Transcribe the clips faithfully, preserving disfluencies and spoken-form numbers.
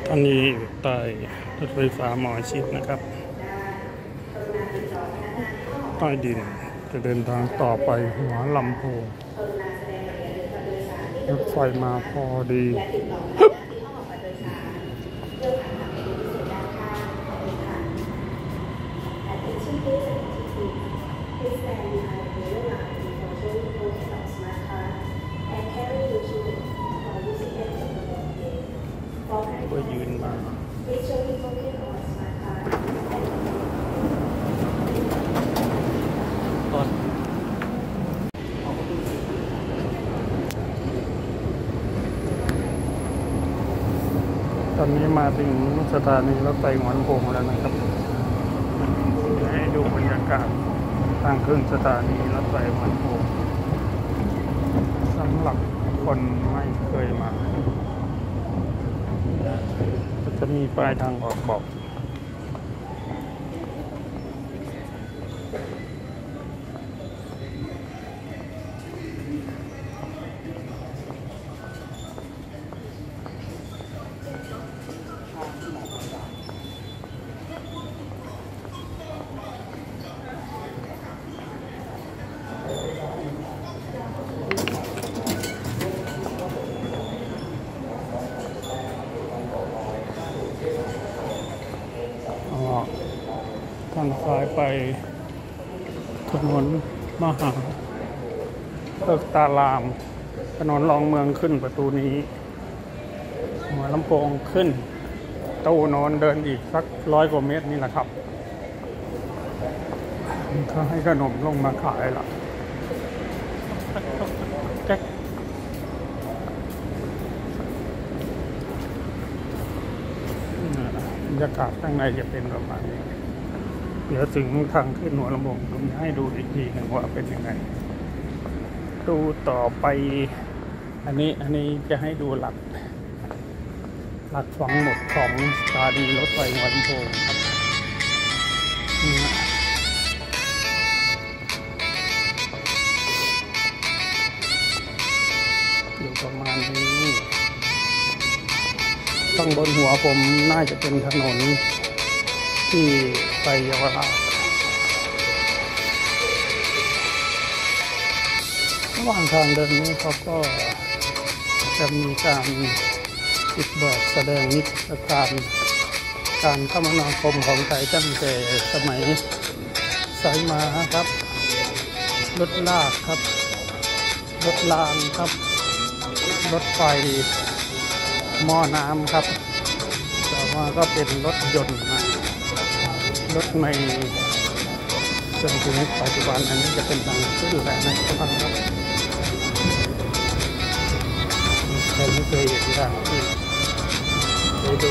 อันนี้ใต้รถไฟฟ้าหมอชิดนะครับใต้ดินจะเดินทางต่อไปหัวลำโพงรถไฟมาพอดีก็ยืนมาตอนตอนนี้มาถึงสถานีรถไฟหัวลำโพงแล้วนะครับให้ดูบรรยากาศทางขึ้นสถานีรถไฟหัวลำโพงสำหรับคนไม่เคยมาจะมีป้ายทางออกบอกทางซ้ายไปถนนมหาเอิกตารามถนนรองเมืองขึ้นประตูนี้หัวลำโพงขึ้นตู้นอนเดินอีกสักร้อยกว่าเมตรนี่แหละครับเขาให้ขนมลงมาขายละแก๊กบรรยากาศข้างในจะเป็นประมาณนี้เดี๋ยวถึงทางขึ้นหัวลำโพงผมให้ดูอีกทีหนึ่งว่าเป็นยังไงดูต่อไปอันนี้อันนี้จะให้ดูหลักหลักฝังหมดของสถานีรถไฟหัวลำโพงครับอยู่ประมาณนี้ข้างบนหัวผมน่าจะเป็นถนนที่ไปเยาวราชระหว่างทางเดินนี้เขาก็จะมีการติดบอร์ดแสดงนิทรรศการการคมนาคมของไทยตั้งแต่สมัยสายมาครับรถลากครับรถรางครับรถไฟหม้อน้ำครับต่อมาก็เป็นรถยนต์นะรถในจนถึงปัจจุบันอันนี้จะเป็นทางขึ้นแล้วนะครับใครไม่เคยเห็นทางที่ไปดู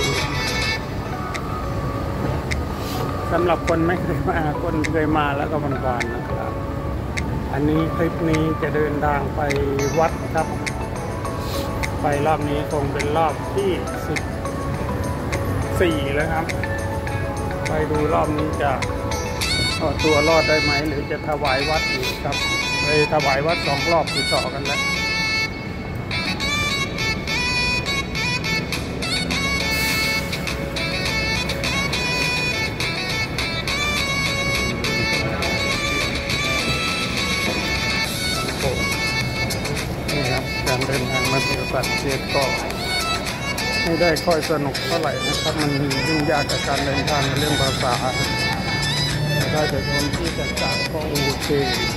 สำหรับคนไม่เคยมาคนเคยมาแล้วก็ผ่านๆนะครับอันนี้คลิปนี้จะเดินทางไปวัดครับไปรอบนี้คงเป็นรอบที่สิบสี่แล้วครับไปดูรอบนี้จะเอาตัวรอดได้ไหมหรือจะถวายวัดอีกครับไปถวายวัดสองรอบติดต่อกันแล้วนี่ครับการเดินทางมาเที่ยวต่างประเทศก็ไม่ได้ค่อยสนุกเท่าไหร่นะครับมันยุ่งยากกับการเดินทางในเรื่องภาษาแต่ถ้าจะคนที่จะจากก็โอเค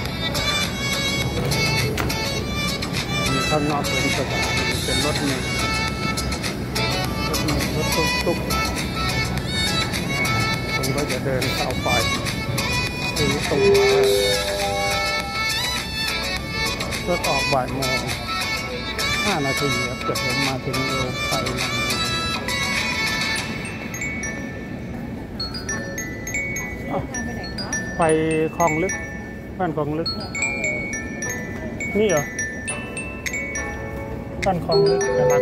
มีข้างนอกเป็นสถานีเป็นรถเมล์รถเมล์รถตุ๊กๆผมก็จะเดินเข้าไปซื้อตั๋วรถออกบ่ายโมงห้านาทีครับเกิดผมมาถึงเร็วไปไปคลองลึกบ้านคลองลึกนี่เหรอบ้านคลองลึกนะครับ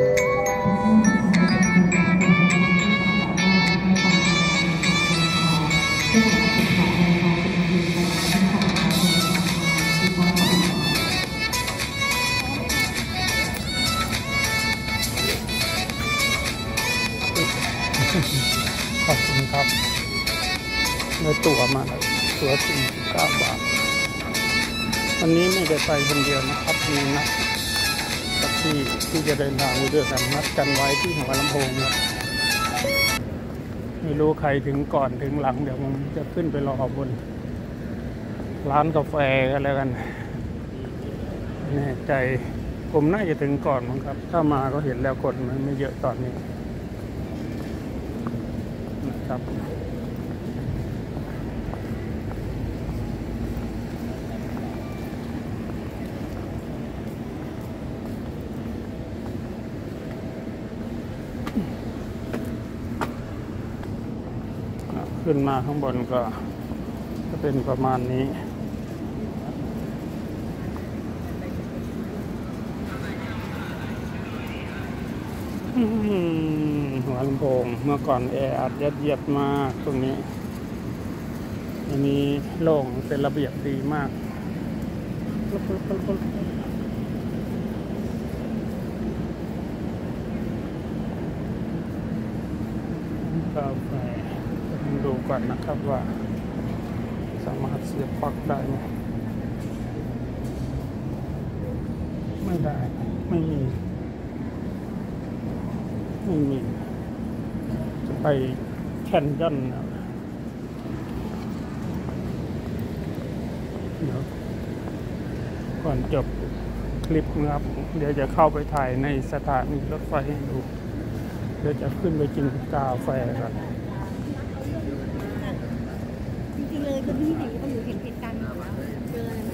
ขอบคุณครับได้ตั๋วมาแล้วตั๋วสี่สิบเก้าบาทวันนี้ไม่ได้ไปคนเดียวนะครับมีนัดกับที่ที่จะเดินทางไปด้วยกันนัดกันไว้ที่หัวลำโพงครับไม่รู้ใครถึงก่อนถึงหลังเดี๋ยวผมจะขึ้นไปรอบนร้านกาแฟกันแล้วกันแน่ใจผมน่าจะถึงก่อนมั้งครับถ้ามาก็เห็นแล้วคนมันไม่เยอะตอนนี้นะครับขึ้นมาข้างบนก็จะเป็นประมาณนี้หัวลำโพงเมื่อก่อนแออัดยัดเยียดมากตรงนี้อันนี้โล่งเป็นระเบียบดีมากกาแฟดูก่อนนะครับว่าสามารถเสียบปลั๊กได้ไหมไม่ได้ไม่มีไม่มีจะไปแคนยอนนะเดี๋ยวก่อนจบคลิปนะครับเดี๋ยวจะเข้าไปถ่ายในสถานีรถไฟให้ดูเดี๋ยวจะขึ้นไปกินกาแฟกันจริงๆเลยคือที่ไหนก็อยู่เห็นเหตุการณ์อยู่แล้วเจออะไรไหม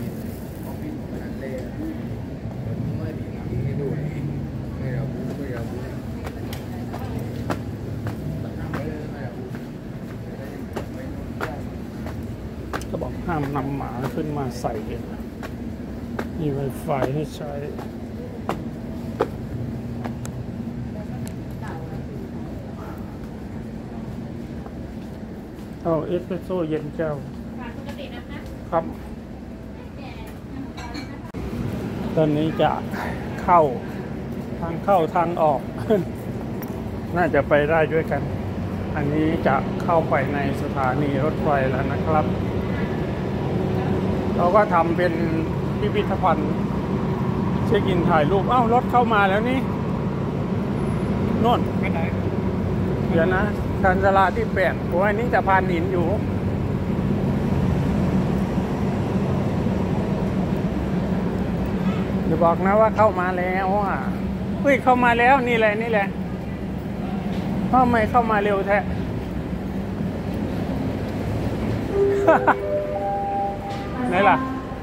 ก็บอกห้ามนำหมาขึ้นมาใส่มีไวไฟให้ใช้เอาเอสเปรสโซ่เย็นแก้วปกตินะคะครับตอนนี้จะเข้าทางเข้าทางออก น่าจะไปได้ด้วยกันอันนี้จะเข้าไปในสถานีรถไฟแล้วนะครับเราก็ทำเป็นพิพิธภัณฑ์เช็คอินถ่ายรูปเอ้ารถเข้ามาแล้วนี่โน่นไม่ได้เดี๋ยวนะชานชาลาที่แปดโอ้ยนี่จะพานหินอยู่เดี๋ยวบอกนะว่าเข้ามาแล้วอ่ะเฮ้ยเข้ามาแล้วนี่แหละนี่แหละทำไมเข้ามาเร็วแท้ ไหนล่ะ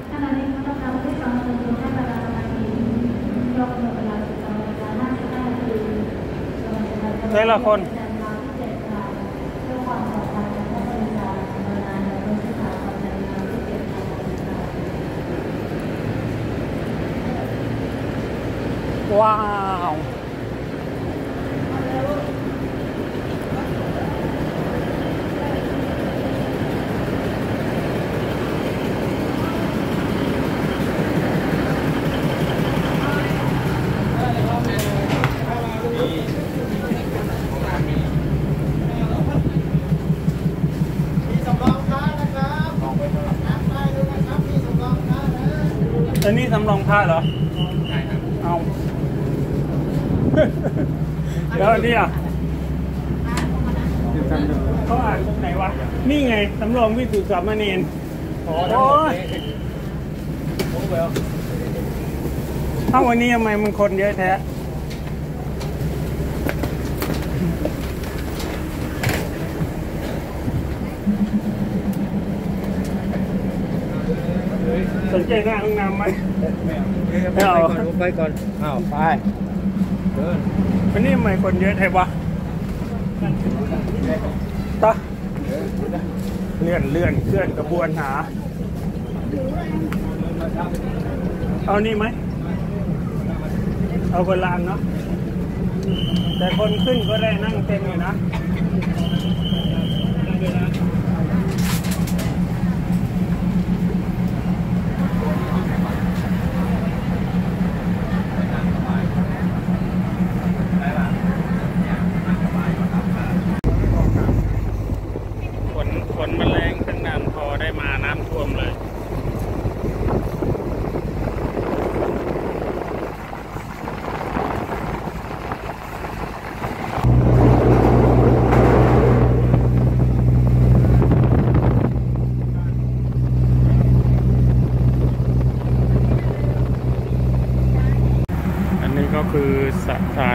แต่ละคนว้าวอันนี้สำรองท่าเหรอใช่ครับเอา แล้วอันนี้อ่ะเขาอ่านตรงไหนวะนี่ไงสำรองวิสุทธิสามเณรโอ้ยถ้าวันนี้ทำไมมันคนเยอะแท้สนใจหน้าห้องน้ำไหมไม่เอาไปก่อนอ้าวไปเดินวันนี้ทำไมคนเยอะแท้วะตะเลื่อนเลื่อนเคลื่อนกระบวนหาเอานี่ไหมเอาโบราณเนาะแต่คนขึ้นก็ได้นั่งเต็มเลยนะ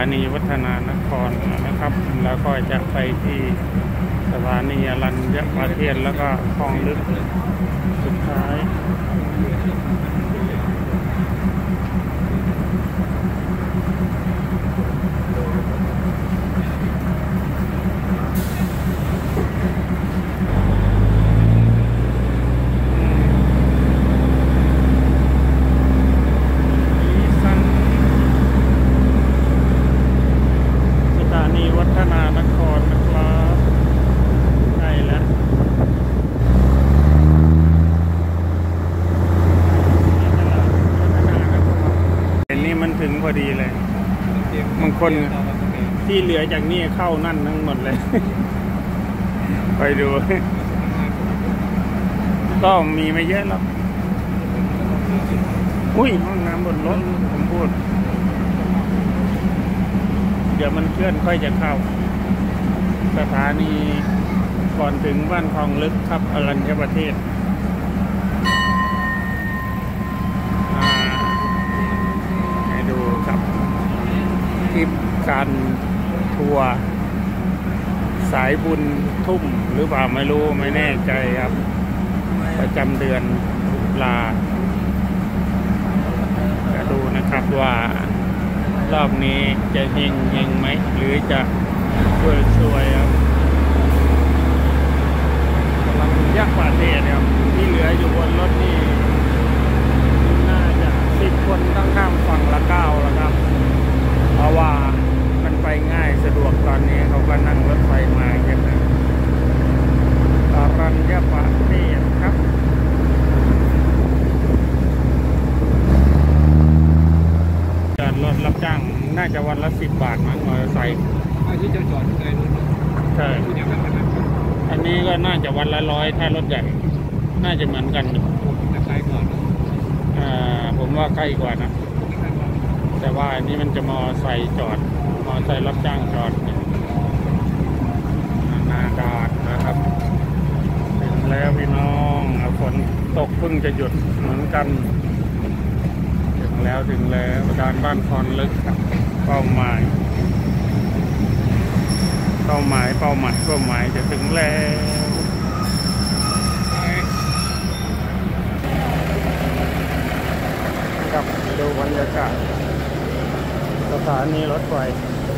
นีวัฒนานครนะครับ แล้วก็จะไปที่สถานีอรัญญประเทศแล้วก็คลองลึกสุดท้ายถึงพอดีเลยบางคนที่เหลือจากนี่เข้านั่นทั้งหมดเลย ไปดู ก็มีไม่เยอะหรอกอุ้ยห้องน้ำบนรถผมพูดเดี๋ยวมันเคลื่อนค่อยจะเข้าสถานีก่อนถึงบ้านคลองลึกครับอรัญญประเทศดูครับคลิปการทัวร์สายบุญทุ่มหรือเปล่าไม่รู้ไม่แน่ใจครับประจำเดือนตุลาจะดูนะครับว่ารอบนี้จะเฮงเฮงไหมหรือจะช่วยช่วยครับกำลังยักษ์ประเทศครับที่เหลืออยู่บนรถนี่น่าจะสิบคนต้องข้ามฝั่งละเก้าแล้วครับเพราะว่ามันไปง่ายสะดวกตอนนี้เขาก็นั่งรถไฟมาเยอะนะอรัญญประเทศครับการรถรับจ้างน่าจะวันละสิบบาทมั้งมอเตอร์ไซค์ที่จะจอดในรถใช่อันนี้ก็น่าจะวันละร้อยถ้ารถใหญ่น่าจะเหมือนกันจะไกลกว่าอ่าผมว่าใกล้กว่านะแต่ว่าอันนี้มันจะมอไซค์จอดมอไซค์รับจ้างจอดหน้าด่านนะครับถึงแล้วพี่น้องฝนตกเพิ่งจะหยุดเหมือนกันถึงแล้วถึงแล้วด่านบ้านคลองลึกครับเป้าหมายเป้าหมายเป้าหมายเป้าหมายจะถึงแล้วครับดูบรรยากาศสถานีรถไฟ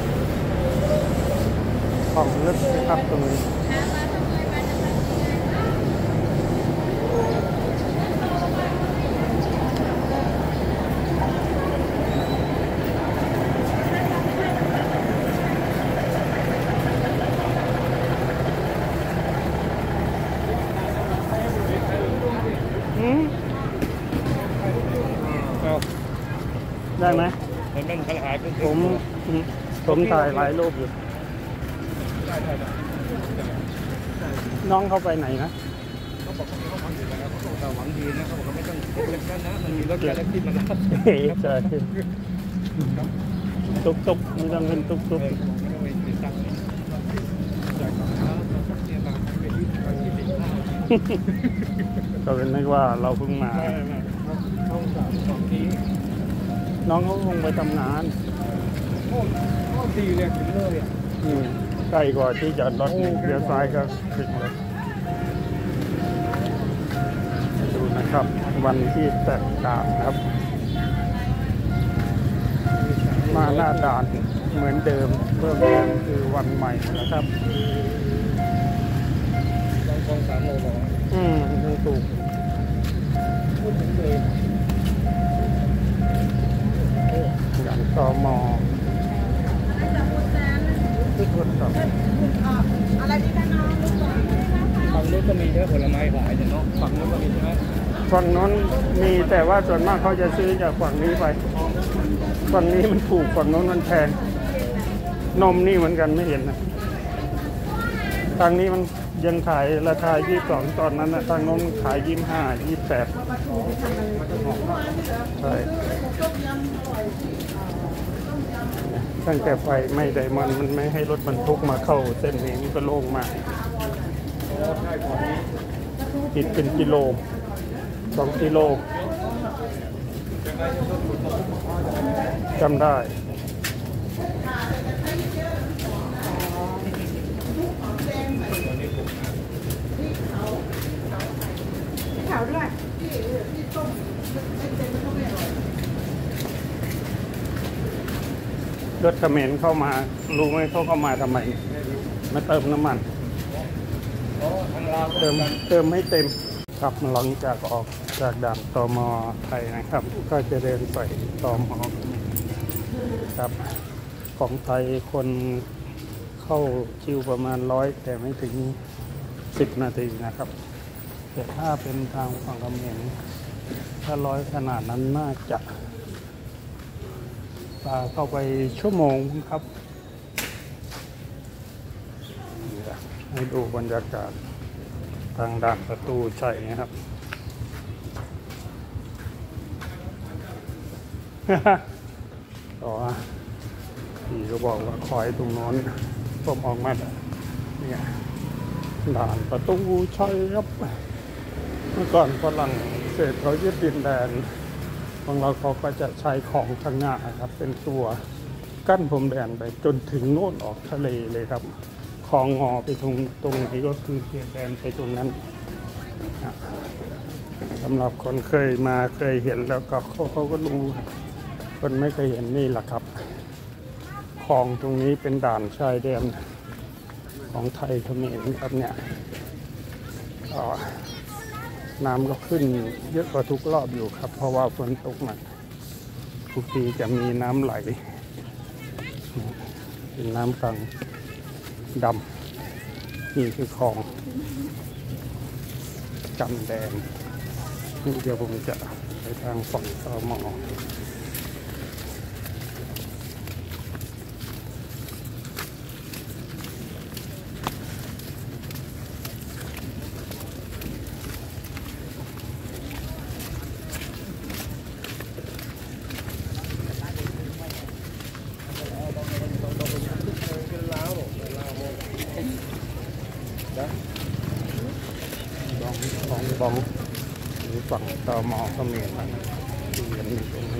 คลองลึกนะครับตรงนี้ได้ไหมผมผมถ่ายหลายรูปอยู่น้องเขาไปไหนนะเขาบอกเขาฟังอยู่แล้วเขาบอกเราหวังดีนะเขาบอกเขาไม่ต้องเล็กๆนะมันมีรถเล็กที่มันรับใช่ตุกตุกไม่ต้องเงินตุกตุกก็เป็นนึกว่าเราเพิ่งมาน้องเขาคงไปทำงานโอ้โหดีเลยถึงเลยอ่ะใกล้กว่าที่จอดรถเลี้ยวซ้ายก็ถึงเลยดูนะครับวันที่แตกต่างครับมาหน้าด่านเหมือนเดิมเพิ่มเติมคือวันใหม่นะครับลองคงสามโลร้อยอืมยังถูกพูดถึงเลยอย่างตมทุกคนครับอะไรดีคะน้องฝั่งนู้นก็มีเยอะผลไม้ขายเนาะฝั่งนู้นก็มีใช่ไหมฝั่งนู้นมีแต่ว่าส่วนมากเขาจะซื้อจากฝั่งนี้ไปฝั่งนี้มันถูกฝั่งนู้นมันแพงนมนี่เหมือนกันไม่เห็นนะทางนี้มันยังขายราคายี่สิบสองตอนนั้นนะทางโน้นขายยี่สิบห้ายี่สิบแปดใช่ตั้งแต่ไฟไม่ไดมอนด์มันไม่ให้รถบรรทุกมาเข้าเส้นนี้มันก็โล่งมากติดเป็นกิโลสองกิโลจำได้ถเขมรเข้ามารู้ไหมเขาเข้ามาทำไมมาเติมน้ำมันเติมเติมให้เต็มครับหลังจากออกจากด่านตม.ไทยนะครับก็จะเดินไปตม.ครับของไทยคนเข้าคิวประมาณร้อยแต่ไม่ถึงสิบนาทีนะครับแต่ถ้าเป็นทางฝั่งเขมรถ้าร้อยขนาดนั้นน่าจะปาเข้าไปชั่วโมงครับให้ดูบรรยากาศทางด่านประตูชัยนะครับ ต่อพี่ก็บอกว่าคอยตรงโน้นผมออกมาเนี่ยด่านประตูชัยครับเมื่อก่อนฝรั่งเศสเขายึดดินแดนของเราเขาก็จะใช้ของข้างหน้าครับเป็นตัวกั้นพรมแดนไปจนถึงโน่นออกทะเลเลยครับคลองงอไปตรงตรงนี้ก็คือเขตแดนไปตรงนั้นสำหรับคนเคยมาเคยเห็นแล้วก็เขาเขาก็รู้คนไม่เคยเห็นนี่แหละครับคลองตรงนี้เป็นด่านชายแดนของไทยเขมรครับเนี่ยน้ำก็ขึ้นเยอะกว่าทุกรอบอยู่ครับเพราะว่าฝนตกหนักทุกทีจะมีน้ำไหลเป็นน้ำกลางดำนี่คือคลองจำแดงนี่เดี๋ยวผมจะไปทางฝั่งตม.บองบองหรือฝั่งตม.เขมรนะที่ยังมีตรงนี้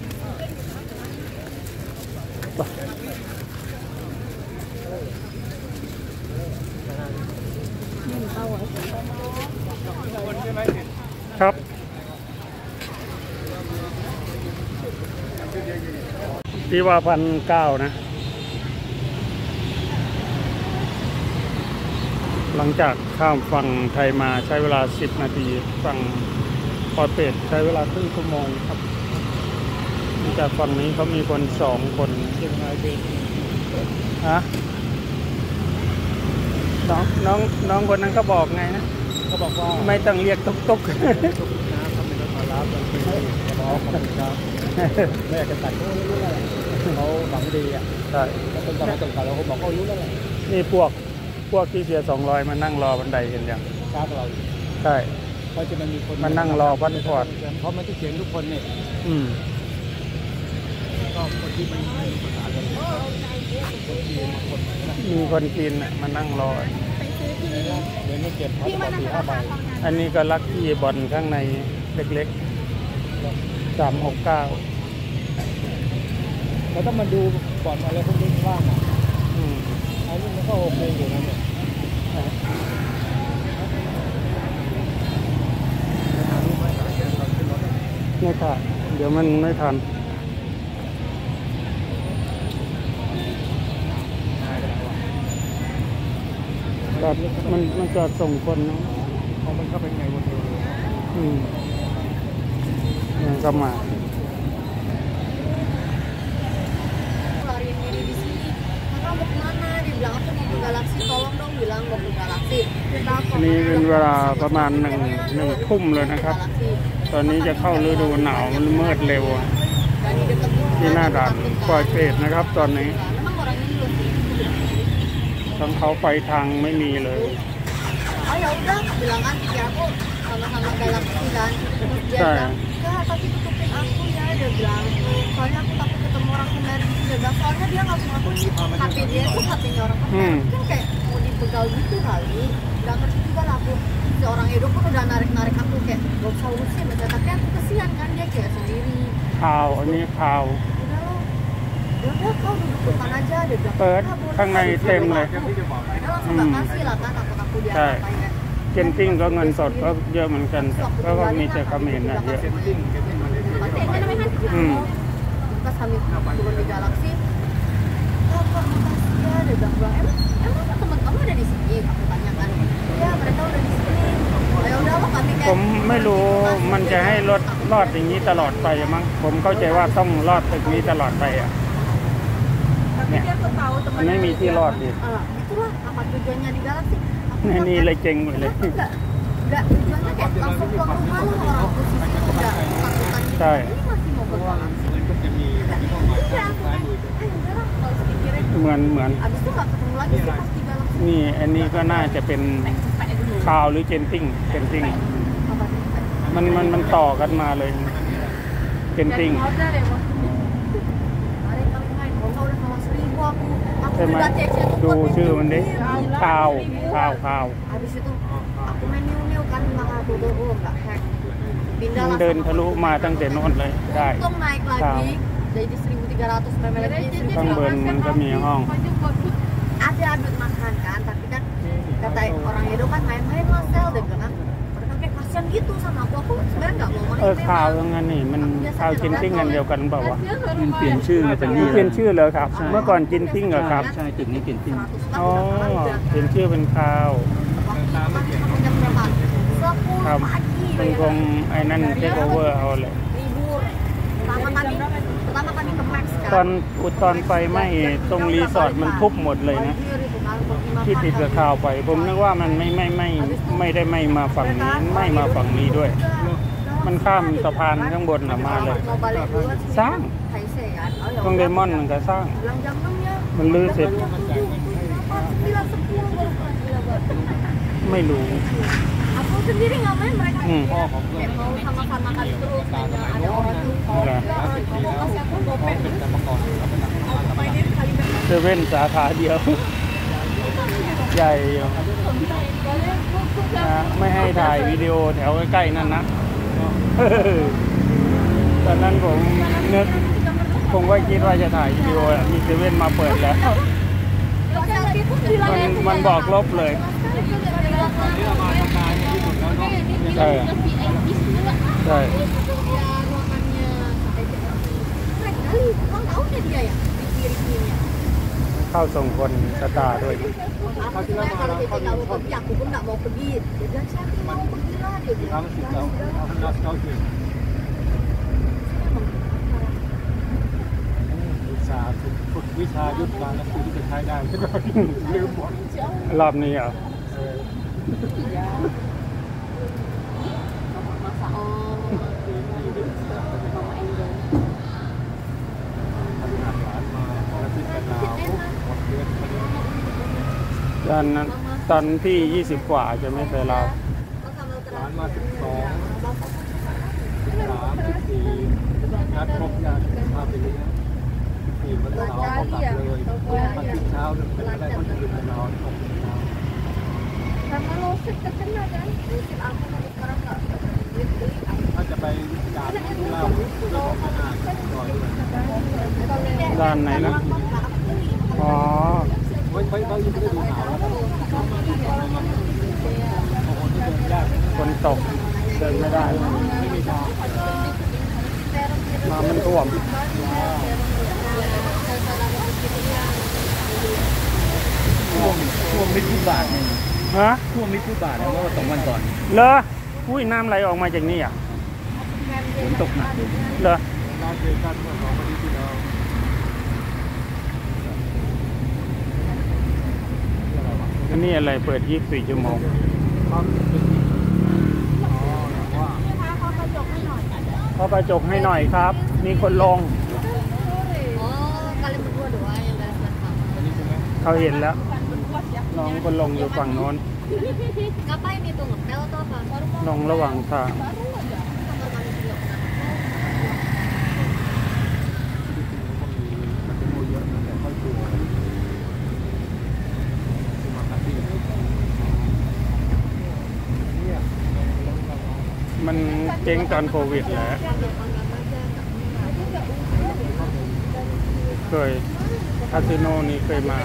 ครับที่ว่าพันเก้านะหลังจากข้ามฝั่งไทยมาใช้เวลาสิบนาทีฝั่งปอเปตใช้เวลาครึ่งชั่วโมงครับจากฝั่งนี้เขามีคนสองคนใช่ไหมพี่ฮะน้องน้องน้องคนนั้นก็บอกไงนะเขาบอกว่าไม่ต้องเรียกตุ๊กตุ๊กนะเขาไม่ต้องมารับเราเป็นน้องของเราแม่จะตัดเขารู้อะไรเขาหวังดีอ่ะใช่เขาเป็นกำลังใจเราเขาบอกเขารู้อะไรนี่พวกพวกที่เสียสองร้อยมานั่งรอบันไดเห็นยังช้าเราใช่เพราะจะมันมีคนมานั่งรอพันพอดเพราะมันที่เขียนทุกคนเนี่ยอืมก็คนที่มันไม่รู้ภาษาเลยมีคนจีนน่ะมานั่งรอเดี๋ยวนี้เก็บพันกว่าสี่ห้าใบอันนี้ก็ลักที่บอลข้างในเล็กๆสามหกเก้าเราต้องมาดูบอลอะไรพวกนี้ว่างอ่ะอืมอันนี้มันก็โอเคอยู่นะเนี่ยไม่ค่ะเดี๋ยวมันไม่ทันก็มันมันจะส่งคนเนาะเพราะมันก็เป็นไงวันเดียวอืมมันก็มาอันนี้เป็นเวลาประมาณหนึ่งหนึ่งทุ่มเลยนะครับตอนนี้จะเข้าฤดูหนาวมันมืดเร็วที่หน้าด่านปอยเปรตนะครับตอนนี้ทางเขาไปทางไม่มีเลยใช่อืมbegal gitu kali, berangkat situ kan aku seorang Edo pun udah narik-narik aku kayak gak usah urusin aja, tapi aku kesian kan dia kayak sendiri. Kau, ini kau. Udah lo, udah kau duduk depan aja, dia bilang. ปิดข้างในเต็มเลยอืมใช่เจนติ้งก็เงินสดก็เยอะเหมือนกันก็มีแต่คอมเมนต์นะเยอะอืมก็sambil turun di Galaxy kak makasih ya, dia bilang bilang emang emang teman kamu ada di sini, aku tanyakan. Ya mereka udah di sini. Oh, ya udah lo kami ผมไม่รู้มันจะให้รถรอดอย่างนี้ตลอดไปมั้งผมเข้าใจว่าต้องรอดตึกนี้ตลอดไปอ่ะเนี่ยมันไม่มีที่รอดดิ Ah, itulah apa tujuannya di Galaxy. Aku ในนี่เลยเจ๋งหมดเลย enggak enggak tujuannya kayak langsung ke rumah lo orang posisi itu udah ketakutan gitu. ใช่ Ini masih mau ke Galaxy. Iya, aku kan, eh udah lah kalau sepikirnya. เหมือนเหมือน Abis itu nggak ketemu lagi sih pas di Galaxy. นี่อันนี้ก็น่าจะเป็นคาวหรือเจนติ้งเจนติ้ง Apa sih? มันมันมันต่อกันมาเลยเจนติ้ง Modal ya bos. Mari kali main, kalau nggak udah sama seribu aku. Aku ใช่ไหม udah cek cek ดูชื่อมันดิคาวคาวคาว Habis itu aku main new new kan maka aku tuh oh nggak hack. มันเดินทะลุมาตั้งแต่โน่นเลยได้ Untung naik lagi jadi seribu tiga ratus sampai lagi ข้างบนมันก็มีห้อง ada duit makan kan tapi kan kata orang Edo kan main-main lah sel dia bilang kan mereka kayak kasian gitu sama aku aku sebenarnya nggak mau main เออคาวตรงนั้นนี่มันคาวจินติ้งกันเดียวกันเปล่าวะมันเปลี่ยนชื่อมาจากนี่เปลี่ยนชื่อเลยครับ เมื่อก่อนจินติ้งเหรอครับใช่ตึกนี้เปลี่ยนชื่อ seratus อ๋อ kan udah เปลี่ยนชื่อเป็นคาว waktu itu kan jam berapa ครับ sepuluh pagi มันคงไอ้นั่นเทคโอเวอร์เอาเลย libur pertama kali pertama kali ke Max ตอ kan นอุตอนไฟไหม้ตรงรีสอร์ทมันทุบหมดเลยนะ banjir itu kan berlima ที่ติดกับข่าวไป ผมนึกว่ามันไม่ไม่ไม่ไม่ได้ไม่มาฝั่งนี้ไม่มาฝั่งนี้ด้วย มันข้ามสะพานข้างบนน่ะมาเลย mau balik duluan sih สร้าง Taisei kan oh ya ตรงเดมอนมันก็สร้าง bilang jam enam ya มันลื้อเสร็จ sembilan sepuluh baru pulang gila banget ไม่รู้ aku sendiri nggak main mereka Hmm. kayak mau sama-sama kan terus nanya ada orang tuh kalau Iya. mau kasih aku gopek aku mainin kali main เซเว่นสาขาเดียว ใหญ่อยู่นะไม่ให้ถ่ายวิดีโอแถวใกล้ๆนั่นนะ ตอนนั้นผมนึกผมก็คิดว่าจะถ่ายวิดีโอมีเซเว่นมาเปิดแล้ว มันมันบอกลบเลยใช่ใช่ เข้าส่งคนสตาร์ด้วย Apa sih kalau kita nggak mau pergi, aku pun nggak mau pergi. Dia bilang siapa yang mau pergi lah dia bilang. ฝึกวิชายุทธการและคือที่จะใช้ได้ลืมหมดรอบนี้เหรอ ตอนนั้นตอนที่ยี่สิบกว่าจะไม่เคยเราร้านมาสิบสองสามสิบสี่นัดครบญาติพาไปเลี้ยงสี่วันเสาร์เขากลับเลยมาถึงเช้าเป็นอะไรก็จะดื่มนอนตกเช้า Karena lo fit terkena kan, fit aku nanti sekarang nggak beli beli. ถ้าจะไปจานที่เราเรื่องของอาหารก่อนด้วยด้านไหนนะ อ๋อไว้ไว้ไว้ยังไม่ได้ดูหนาวแล้วบางคนที่เดินยากฝนตกเดินไม่ได้ไม่มีทางน้ำมันท่วมท่วมท่วมมิตรฟุตบาทเนี่ยฮะท่วมมิตรฟุตบาทนะเมื่อสองวันก่อนเลออุ้ยน้ำไหลออกมาจากนี่อ่ะฝนตกหนักเลยเลอการเจอกันเมื่อสองวันที่แล้วอันนี้อะไรเปิดยี่สิบสี่ชั่วโมงความเป็นอ๋อว่าพอกระจกให้หน่อยครับ มีคนลง Oh, kalian berdua doang yang dari Selatan. อันนี้ใช่ไหมเขาเห็นแล้ว น้องคนลงอยู่ฝั่งโน้น Ngapain itu ngepel atau apa? ลงระหว่างทาง Kamar mandi beliau. มันจะโมเยอะแต่ค่อยตัวมาคัดดีเนี่ยมันเจ๊งตอนโควิดแหละเคยคาสิโนนี้เคยมา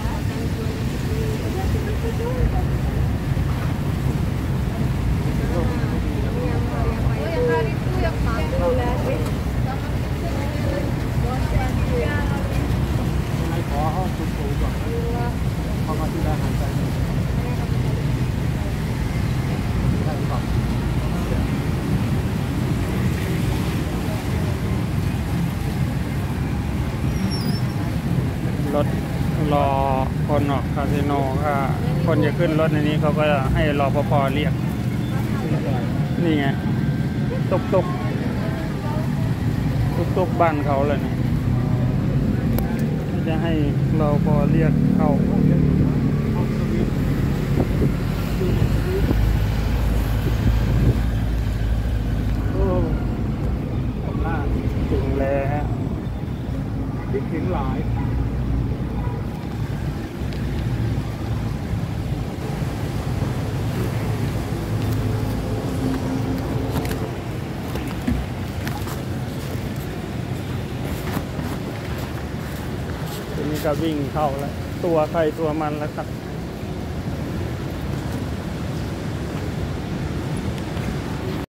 Oh, yang hari itu yang satu lagi. ขอห้องสูงๆก่อนเพราะว่าที่ได้หายใจได้หรือเปล่ารถรอคนออกคาสิโนก็คนจะขึ้นรถในนี้เขาก็ให้รอปภเรียก นี่ไงตุกตุกตุกตุกบ้านเขาเลยนี่จะให้รอปภเรียกเข้าห้องสวิตช์โอ้ขอบล่าถึงแล้วคิดถึงหลายทีนี้ก็วิ่งเข้าแล้ว ตัวใครตัวมันแล้วครับ